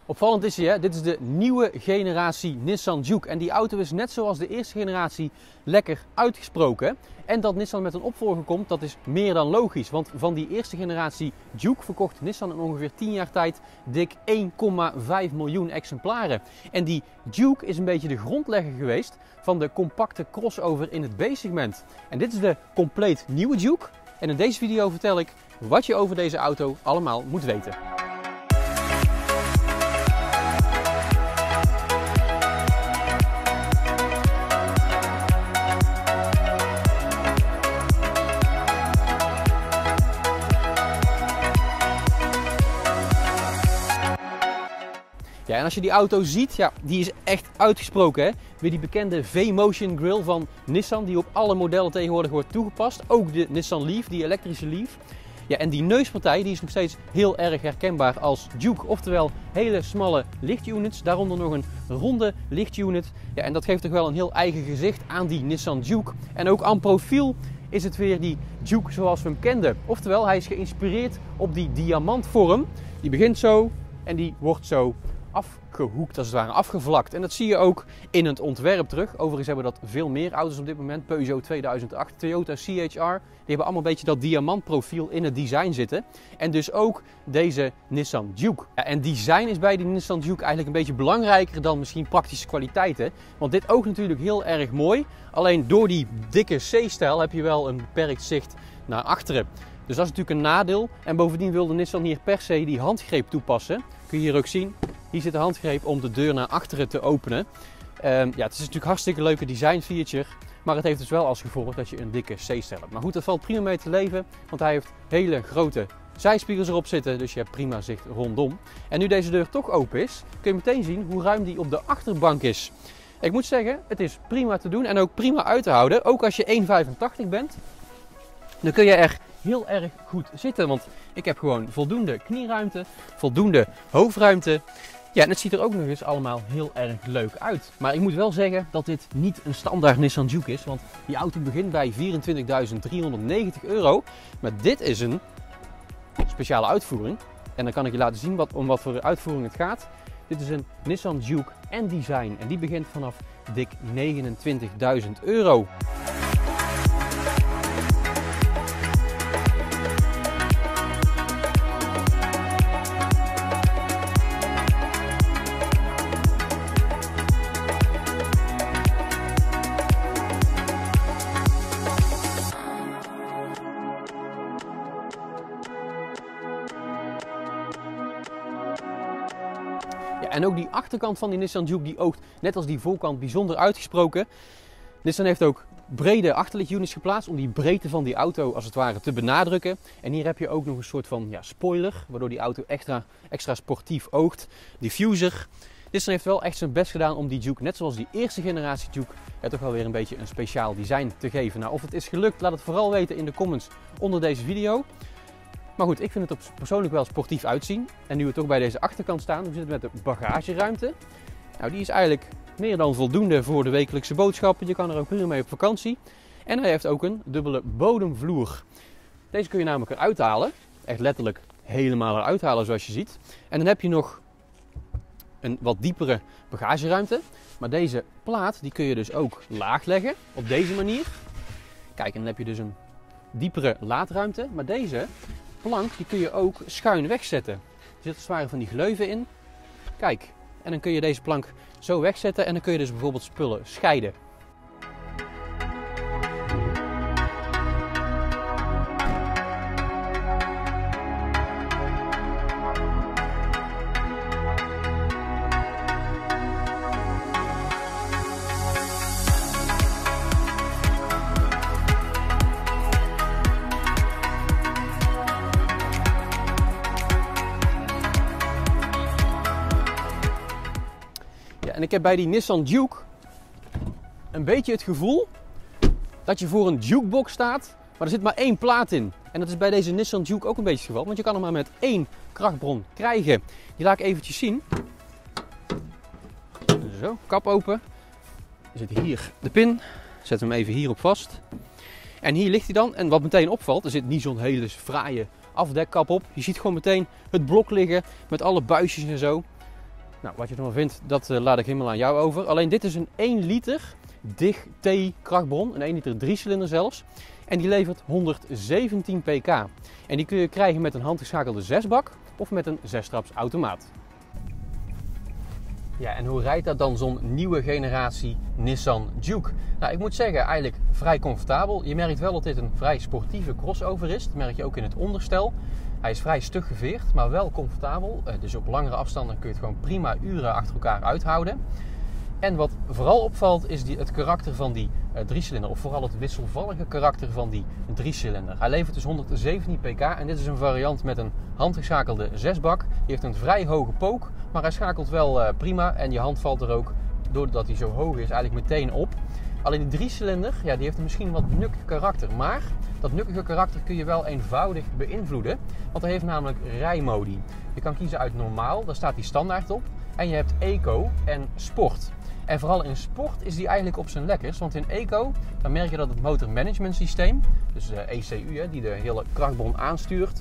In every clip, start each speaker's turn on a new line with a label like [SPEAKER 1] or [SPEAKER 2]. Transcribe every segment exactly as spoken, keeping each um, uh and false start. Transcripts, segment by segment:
[SPEAKER 1] Opvallend is hij, hè? Dit is de nieuwe generatie Nissan Juke. En die auto is net zoals de eerste generatie lekker uitgesproken. En dat Nissan met een opvolger komt, dat is meer dan logisch. Want van die eerste generatie Juke verkocht Nissan in ongeveer tien jaar tijd dik één komma vijf miljoen exemplaren. En die Juke is een beetje de grondlegger geweest van de compacte crossover in het B-segment. En dit is de compleet nieuwe Juke. En in deze video vertel ik wat je over deze auto allemaal moet weten. Ja, en als je die auto ziet, ja, die is echt uitgesproken, hè? Weer die bekende V-Motion Grille van Nissan, die op alle modellen tegenwoordig wordt toegepast. Ook de Nissan Leaf, die elektrische Leaf. Ja, en die neuspartij die is nog steeds heel erg herkenbaar als Juke. Oftewel hele smalle lichtunits, daaronder nog een ronde lichtunit. Ja, en dat geeft toch wel een heel eigen gezicht aan die Nissan Juke. En ook aan profiel is het weer die Juke zoals we hem kenden. Oftewel, hij is geïnspireerd op die diamantvorm. Die begint zo en die wordt zo afgehoekt, als het ware, afgevlakt. En dat zie je ook in het ontwerp terug. Overigens hebben dat veel meer auto's op dit moment. Peugeot tweeduizend acht, Toyota C H R. Die hebben allemaal een beetje dat diamantprofiel in het design zitten. En dus ook deze Nissan Juke. Ja, en design is bij die Nissan Juke eigenlijk een beetje belangrijker dan misschien praktische kwaliteiten. Want dit oogt natuurlijk heel erg mooi. Alleen door die dikke C-stijl heb je wel een beperkt zicht naar achteren. Dus dat is natuurlijk een nadeel. En bovendien wilde Nissan hier per se die handgreep toepassen. Kun je hier ook zien. Hier zit de handgreep om de deur naar achteren te openen. Um, ja, het is natuurlijk hartstikke leuke design feature. Maar het heeft dus wel als gevolg dat je een dikke C-stijl hebt. Maar goed, dat valt prima mee te leven. Want hij heeft hele grote zijspiegels erop zitten. Dus je hebt prima zicht rondom. En nu deze deur toch open is, kun je meteen zien hoe ruim die op de achterbank is. Ik moet zeggen, het is prima te doen en ook prima uit te houden. Ook als je één komma vijfentachtig bent. Dan kun je er heel erg goed zitten, want ik heb gewoon voldoende knieruimte, voldoende hoofdruimte. Ja, en het ziet er ook nog eens allemaal heel erg leuk uit. Maar ik moet wel zeggen dat dit niet een standaard Nissan Juke is, want die auto begint bij vierentwintigduizend driehonderdnegentig euro. Maar dit is een speciale uitvoering. En dan kan ik je laten zien wat, om wat voor uitvoering het gaat. Dit is een Nissan Juke N-Design en die begint vanaf dik negenentwintigduizend euro. Ja, en ook die achterkant van die Nissan Juke die oogt net als die voorkant bijzonder uitgesproken. Nissan heeft ook brede achterlichtunits geplaatst om die breedte van die auto als het ware te benadrukken. En hier heb je ook nog een soort van ja, spoiler, waardoor die auto extra, extra sportief oogt. Diffuser. Nissan heeft wel echt zijn best gedaan om die Juke, net zoals die eerste generatie Juke, ja, toch wel weer een beetje een speciaal design te geven. Nou, of het is gelukt, laat het vooral weten in de comments onder deze video. Maar goed, ik vind het er persoonlijk wel sportief uitzien. En nu we toch bij deze achterkant staan, hoe zit het met de bagageruimte? Nou, die is eigenlijk meer dan voldoende voor de wekelijkse boodschappen. Je kan er ook prima mee op vakantie. En hij heeft ook een dubbele bodemvloer. Deze kun je namelijk eruit halen. Echt letterlijk helemaal eruit halen zoals je ziet. En dan heb je nog een wat diepere bagageruimte. Maar deze plaat die kun je dus ook laag leggen op deze manier. Kijk, en dan heb je dus een diepere laadruimte. Maar deze plank die kun je ook schuin wegzetten. Er zitten als het ware van die gleuven in. Kijk, en dan kun je deze plank zo wegzetten en dan kun je dus bijvoorbeeld spullen scheiden. En ik heb bij die Nissan Juke een beetje het gevoel dat je voor een jukebox staat, maar er zit maar één plaat in. En dat is bij deze Nissan Juke ook een beetje het geval, want je kan hem maar met één krachtbron krijgen. Die laat ik eventjes zien. Zo, kap open. Er zit hier de pin. Zet hem even hierop vast. En hier ligt hij dan. En wat meteen opvalt, er zit niet zo'n hele fraaie afdekkap op. Je ziet gewoon meteen het blok liggen met alle buisjes en zo. Nou, wat je ervan vindt, dat uh, laat ik helemaal aan jou over. Alleen dit is een één liter dig T krachtbron, een één liter drie cilinder zelfs. En die levert honderdzeventien pk. En die kun je krijgen met een handgeschakelde zesbak of met een zesstraps automaat. Ja, en hoe rijdt dat dan zo'n nieuwe generatie Nissan Juke? Nou, ik moet zeggen, eigenlijk vrij comfortabel. Je merkt wel dat dit een vrij sportieve crossover is. Dat merk je ook in het onderstel. Hij is vrij stug geveerd, maar wel comfortabel. Dus op langere afstanden kun je het gewoon prima uren achter elkaar uithouden. En wat vooral opvalt is die, het karakter van die uh, driecilinder, of vooral het wisselvallige karakter van die driecilinder. Hij levert dus honderdzeventien pk en dit is een variant met een handgeschakelde zesbak. Die heeft een vrij hoge pook, maar hij schakelt wel uh, prima en je hand valt er ook, doordat hij zo hoog is, eigenlijk meteen op. Alleen die driecilinder, ja, die heeft misschien een wat nukkig karakter, maar dat nukkige karakter kun je wel eenvoudig beïnvloeden, want hij heeft namelijk rijmodi. Je kan kiezen uit normaal, daar staat die standaard op, en je hebt eco en sport. En vooral in sport is die eigenlijk op zijn lekkers, want in eco dan merk je dat het motor management systeem, dus de E C U hè, die de hele krachtbron aanstuurt,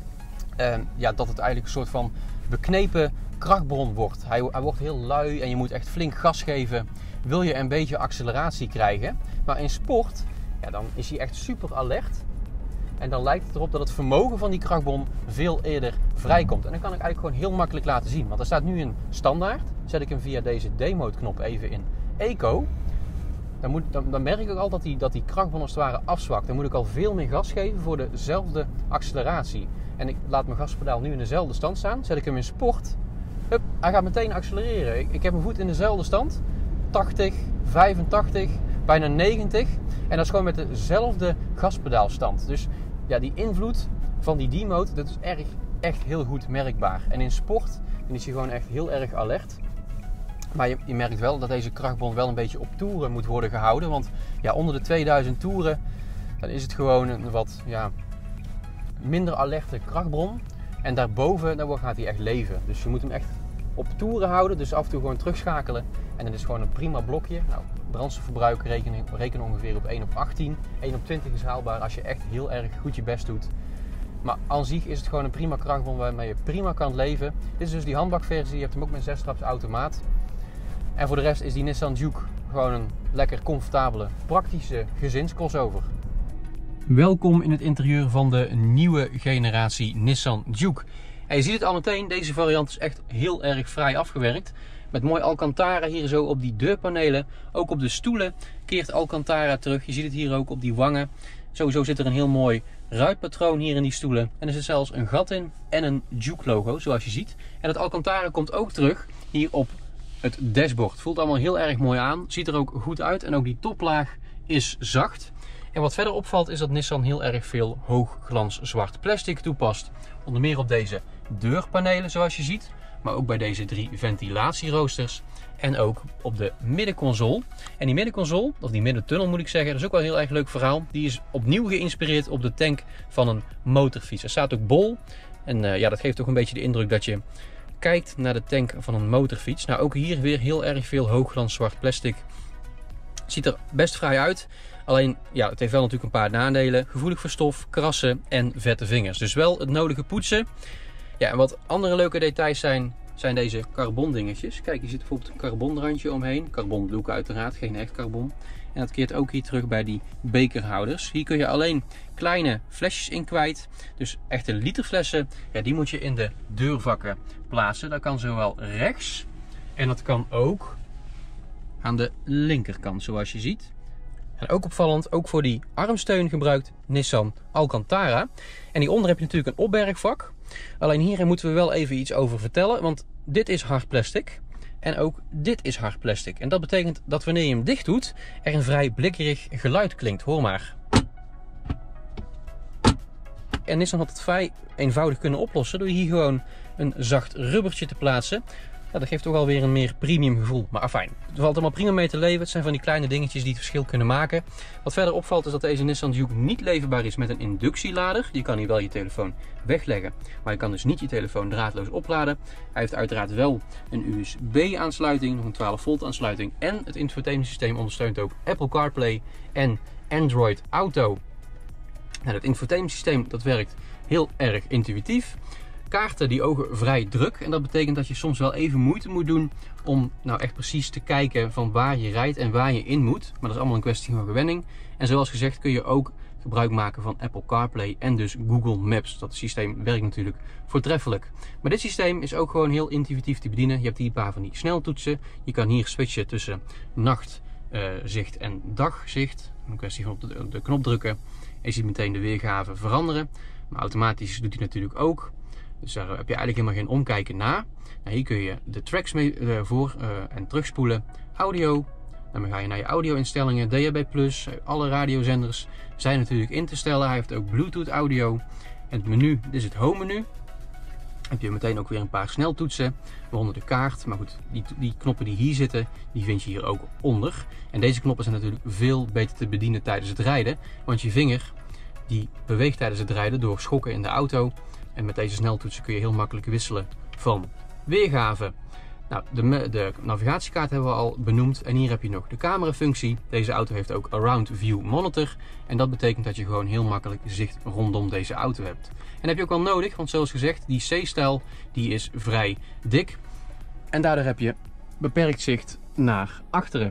[SPEAKER 1] eh, ja, dat het eigenlijk een soort van beknepen krachtbron wordt. Hij, hij wordt heel lui en je moet echt flink gas geven, wil je een beetje acceleratie krijgen. Maar in sport, ja, dan is hij echt super alert. En dan lijkt het erop dat het vermogen van die krachtbron veel eerder vrijkomt. En dan kan ik eigenlijk gewoon heel makkelijk laten zien. Want er staat nu in standaard. Zet ik hem via deze D-mode knop even in eco. Dan, moet, dan, dan merk ik ook al dat die, dat die krachtbron als het ware afzwakt. Dan moet ik al veel meer gas geven voor dezelfde acceleratie. En ik laat mijn gaspedaal nu in dezelfde stand staan. Zet ik hem in sport. Hup, hij gaat meteen accelereren. Ik, ik heb mijn voet in dezelfde stand. tachtig, vijfentachtig, bijna negentig. En dat is gewoon met dezelfde gaspedaalstand. Dus ja, die invloed van die D-mode, dat is erg, echt heel goed merkbaar. En in sport dan is hij gewoon echt heel erg alert. Maar je, je merkt wel dat deze krachtbron wel een beetje op toeren moet worden gehouden. Want ja, onder de tweeduizend toeren, dan is het gewoon een wat ja, minder alerte krachtbron. En daarboven, dan gaat hij echt leven. Dus je moet hem echt op toeren houden. Dus af en toe gewoon terugschakelen. En dat is gewoon een prima blokje. Nou, brandstofverbruik rekenen, rekenen ongeveer op één op achttien. één op twintig is haalbaar als je echt heel erg goed je best doet. Maar aan zich is het gewoon een prima krachtbron waarmee je prima kan leven. Dit is dus die handbakversie. Je hebt hem ook met zesstraps automaat. En voor de rest is die Nissan Juke gewoon een lekker comfortabele, praktische gezinscrossover. Welkom in het interieur van de nieuwe generatie Nissan Juke. En je ziet het al meteen, deze variant is echt heel erg vrij afgewerkt. Met mooi Alcantara hier zo op die deurpanelen. Ook op de stoelen keert Alcantara terug. Je ziet het hier ook op die wangen. Sowieso zit er een heel mooi ruitpatroon hier in die stoelen. En er zit zelfs een gat in en een Juke logo zoals je ziet. En het Alcantara komt ook terug hier op het dashboard. Voelt allemaal heel erg mooi aan. Ziet er ook goed uit. En ook die toplaag is zacht. En wat verder opvalt is dat Nissan heel erg veel hoogglans zwart plastic toepast. Onder meer op deze deurpanelen zoals je ziet. Maar ook bij deze drie ventilatieroosters. En ook op de middenconsole. En die middenconsole, of die middentunnel moet ik zeggen, dat is ook wel een heel erg leuk verhaal. Die is opnieuw geïnspireerd op de tank van een motorfiets. Er staat ook bol. En uh, ja, dat geeft toch een beetje de indruk dat je kijkt naar de tank van een motorfiets. Nou, ook hier weer heel erg veel hoogglans zwart plastic. Ziet er best vrij uit. Alleen, ja, het heeft wel natuurlijk een paar nadelen. Gevoelig voor stof, krassen en vette vingers. Dus wel het nodige poetsen. Ja, en wat andere leuke details zijn, zijn deze carbon dingetjes. Kijk, hier zit bijvoorbeeld een carbonrandje omheen. Carbon doek uiteraard, geen echt carbon. En dat keert ook hier terug bij die bekerhouders. Hier kun je alleen kleine flesjes in kwijt. Dus echte literflessen, ja, die moet je in de deurvakken plaatsen. Dat kan zowel rechts en dat kan ook aan de linkerkant zoals je ziet. En ook opvallend, ook voor die armsteun gebruikt Nissan Alcantara. En hieronder heb je natuurlijk een opbergvak. Alleen hier moeten we wel even iets over vertellen, want dit is hard plastic. En ook dit is hard plastic. En dat betekent dat wanneer je hem dicht doet, er een vrij blikkerig geluid klinkt. Hoor maar. En Nissan had het vrij eenvoudig kunnen oplossen door hier gewoon een zacht rubbertje te plaatsen. Ja, dat geeft toch alweer een meer premium gevoel. Maar afijn, er valt allemaal prima mee te leven. Het zijn van die kleine dingetjes die het verschil kunnen maken. Wat verder opvalt is dat deze Nissan Juke niet leverbaar is met een inductielader. Je kan hier wel je telefoon wegleggen, maar je kan dus niet je telefoon draadloos opladen. Hij heeft uiteraard wel een U S B aansluiting, nog een twaalf volt aansluiting. En het infotainmentsysteem ondersteunt ook Apple CarPlay en Android Auto. Nou, het infotainmentsysteem dat werkt heel erg intuïtief. kaarten die ogen vrij druk. En dat betekent dat je soms wel even moeite moet doen om nou echt precies te kijken van waar je rijdt en waar je in moet. Maar dat is allemaal een kwestie van gewenning. En zoals gezegd kun je ook gebruik maken van Apple CarPlay en dus Google Maps. Dat systeem werkt natuurlijk voortreffelijk. Maar dit systeem is ook gewoon heel intuïtief te bedienen. Je hebt hier een paar van die sneltoetsen. Je kan hier switchen tussen nachtzicht en dagzicht. Een kwestie van op de, op de knop drukken. En je ziet meteen de weergave veranderen. Maar automatisch doet hij natuurlijk ook. Dus daar heb je eigenlijk helemaal geen omkijken na. Nou, hier kun je de tracks mee uh, voor uh, en terugspoelen. Audio. Dan ga je naar je audio-instellingen. D A B plus. Alle radiozenders zijn natuurlijk in te stellen. Hij heeft ook Bluetooth audio. En het menu, dit is het home menu. Heb je meteen ook weer een paar sneltoetsen. Waaronder de kaart. Maar goed, die, die knoppen die hier zitten, die vind je hier ook onder. En deze knoppen zijn natuurlijk veel beter te bedienen tijdens het rijden. Want je vinger die beweegt tijdens het rijden door schokken in de auto. En met deze sneltoetsen kun je heel makkelijk wisselen van weergave. Nou, de, de navigatiekaart hebben we al benoemd. En hier heb je nog de camerafunctie. Deze auto heeft ook Around View Monitor. En dat betekent dat je gewoon heel makkelijk zicht rondom deze auto hebt. En dat heb je ook wel nodig, want zoals gezegd, die C-stijl die is vrij dik. En daardoor heb je beperkt zicht naar achteren.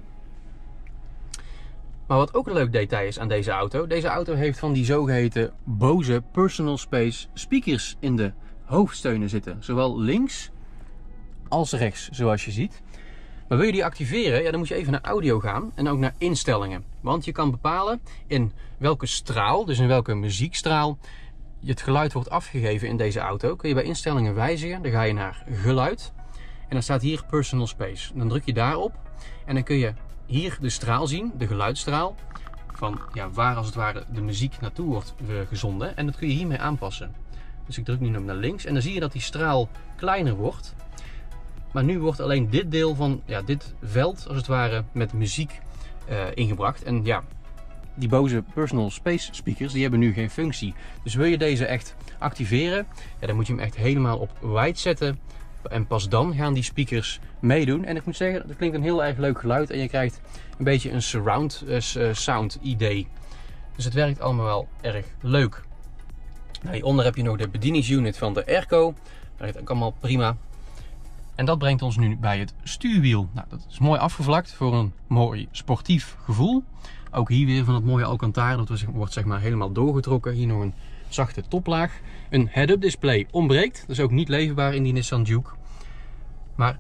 [SPEAKER 1] Maar wat ook een leuk detail is aan deze auto. Deze auto heeft van die zogeheten Bose Personal Space speakers in de hoofdsteunen zitten. Zowel links als rechts, zoals je ziet. Maar wil je die activeren, ja, dan moet je even naar audio gaan en ook naar instellingen. Want je kan bepalen in welke straal, dus in welke muziekstraal, het geluid wordt afgegeven in deze auto. Kun je bij instellingen wijzigen, dan ga je naar geluid. En dan staat hier Personal Space. Dan druk je daarop en dan kun je hier de straal zien, de geluidsstraal. Van ja, waar als het ware de muziek naartoe wordt gezonden. En dat kun je hiermee aanpassen. Dus ik druk nu naar links en dan zie je dat die straal kleiner wordt. Maar nu wordt alleen dit deel van ja, dit veld als het ware met muziek uh, ingebracht. En ja, die Bose Personal Space speakers die hebben nu geen functie. Dus wil je deze echt activeren, ja, dan moet je hem echt helemaal op wide zetten. En pas dan gaan die speakers meedoen. En ik moet zeggen, dat klinkt een heel erg leuk geluid. En je krijgt een beetje een surround uh, sound idee. Dus het werkt allemaal wel erg leuk. Nou, hieronder heb je nog de bedieningsunit van de airco. Dat werkt ook allemaal prima. En dat brengt ons nu bij het stuurwiel. Nou, dat is mooi afgevlakt voor een mooi sportief gevoel. Ook hier weer van het mooie Alcantara. Dat wordt zeg maar helemaal doorgetrokken. Hier nog een zachte toplaag. Een head-up display ontbreekt. Dat is ook niet leverbaar in die Nissan Juke. Maar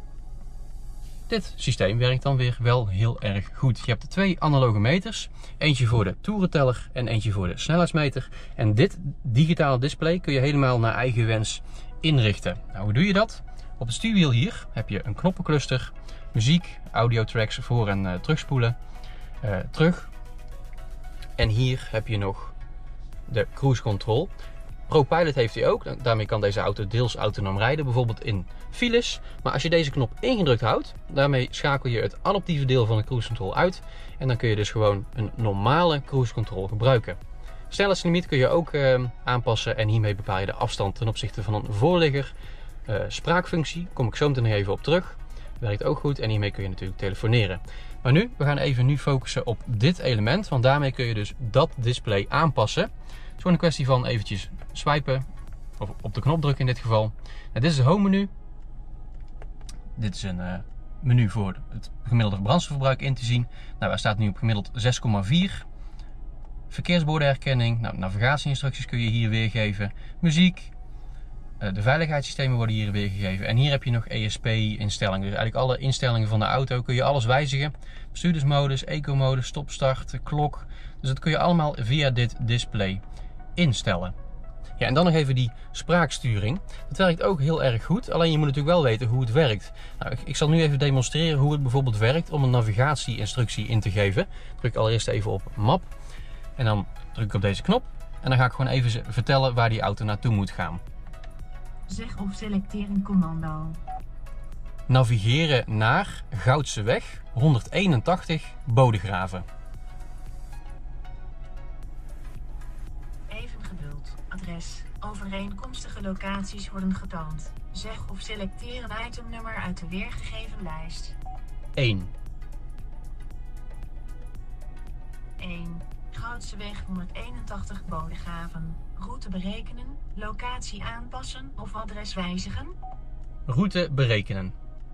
[SPEAKER 1] dit systeem werkt dan weer wel heel erg goed. Je hebt twee analoge meters. Eentje voor de toerenteller en eentje voor de snelheidsmeter. En dit digitale display kun je helemaal naar eigen wens inrichten. Nou, hoe doe je dat? Op het stuurwiel hier heb je een knoppencluster, muziek, audio tracks voor en uh, terugspoelen, uh, terug. En hier heb je nog de cruise control. ProPilot heeft hij ook, daarmee kan deze auto deels autonoom rijden, bijvoorbeeld in files. Maar als je deze knop ingedrukt houdt, daarmee schakel je het adaptieve deel van de cruise control uit. En dan kun je dus gewoon een normale cruise control gebruiken. Snelheidslimiet kun je ook uh, aanpassen en hiermee bepaal je de afstand ten opzichte van een voorligger. Uh, spraakfunctie, kom ik zo meteen nog even op terug. Werkt ook goed en hiermee kun je natuurlijk telefoneren. Maar nu, we gaan even nu focussen op dit element, want daarmee kun je dus dat display aanpassen. Het is gewoon een kwestie van eventjes swipen, of op de knop drukken in dit geval. Nou, dit is het home menu. Dit is een uh, menu voor het gemiddelde brandstofverbruik in te zien. Nou, hij staat nu op gemiddeld zes komma vier. Verkeersbordenherkenning, nou, navigatieinstructies kun je hier weergeven. Muziek. De veiligheidssystemen worden hier weergegeven. En hier heb je nog E S P-instellingen. Dus eigenlijk alle instellingen van de auto kun je alles wijzigen. Bestuurdersmodus, eco-modus, stop-start, klok. Dus dat kun je allemaal via dit display instellen. Ja, en dan nog even die spraaksturing. Dat werkt ook heel erg goed. Alleen je moet natuurlijk wel weten hoe het werkt. Nou, ik, ik zal nu even demonstreren hoe het bijvoorbeeld werkt om een navigatieinstructie in te geven. Ik druk allereerst even op map. En dan druk ik op deze knop. En dan ga ik gewoon even vertellen waar die auto naartoe moet gaan.
[SPEAKER 2] Zeg of selecteer een commando.
[SPEAKER 1] Navigeren naar Goudseweg honderdeenentachtig Bodegraven.
[SPEAKER 2] Even geduld. Adres. Overeenkomstige locaties worden getoond. Zeg of selecteer een itemnummer uit de weergegeven lijst.
[SPEAKER 1] één.
[SPEAKER 2] één. Goudseweg honderdeenentachtig Bodegraven. Route berekenen, locatie aanpassen of adres wijzigen.
[SPEAKER 1] Route berekenen.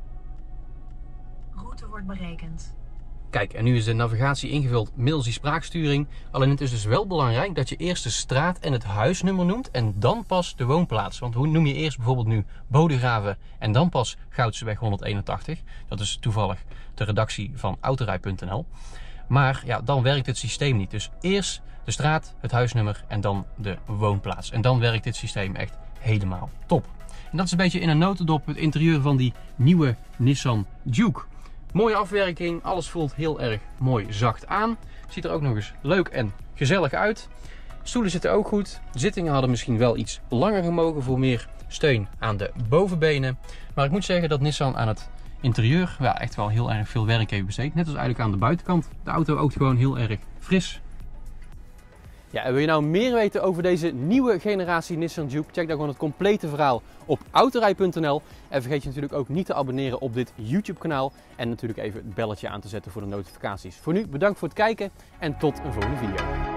[SPEAKER 2] Route wordt berekend.
[SPEAKER 1] Kijk, en nu is de navigatie ingevuld middels die spraaksturing. Alleen het is dus wel belangrijk dat je eerst de straat en het huisnummer noemt en dan pas de woonplaats. Want hoe noem je eerst bijvoorbeeld nu Bodegraven en dan pas Goudseweg honderdeenentachtig? Dat is toevallig de redactie van autorij punt n l. Maar ja, dan werkt het systeem niet. Dus eerst de straat, het huisnummer en dan de woonplaats. En dan werkt dit systeem echt helemaal top. En dat is een beetje in een notendop het interieur van die nieuwe Nissan Juke. Mooie afwerking, alles voelt heel erg mooi zacht aan. Ziet er ook nog eens leuk en gezellig uit. Stoelen zitten ook goed. De zittingen hadden misschien wel iets langer gemogen voor meer steun aan de bovenbenen. Maar ik moet zeggen dat Nissan aan het interieur ja, echt wel heel erg veel werk heeft besteed. Net als eigenlijk aan de buitenkant. De auto oogt gewoon heel erg fris. Ja, en wil je nou meer weten over deze nieuwe generatie Nissan Juke? Check dan gewoon het complete verhaal op autorij punt n l. En vergeet je natuurlijk ook niet te abonneren op dit YouTube kanaal. En natuurlijk even het belletje aan te zetten voor de notificaties. Voor nu bedankt voor het kijken en tot een volgende video.